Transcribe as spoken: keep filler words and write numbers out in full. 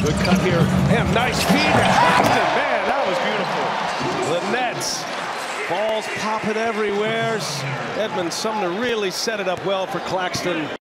Good cut here. And nice feed to Claxton. Man, that was beautiful. The Nets. Balls popping everywhere. Edmund Sumner really set it up well for Claxton.